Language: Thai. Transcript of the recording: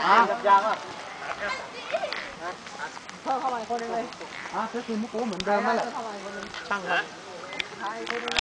ยางอ่ะเพิ่มเข้ามาคนนึงเลยก็คือมุกเหมือนเดิมนั่นแหละตั้ง